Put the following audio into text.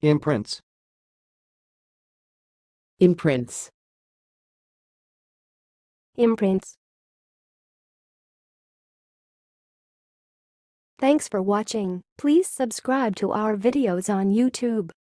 Imprints. Imprints. Imprints. Thanks for watching. Please subscribe to our videos on YouTube.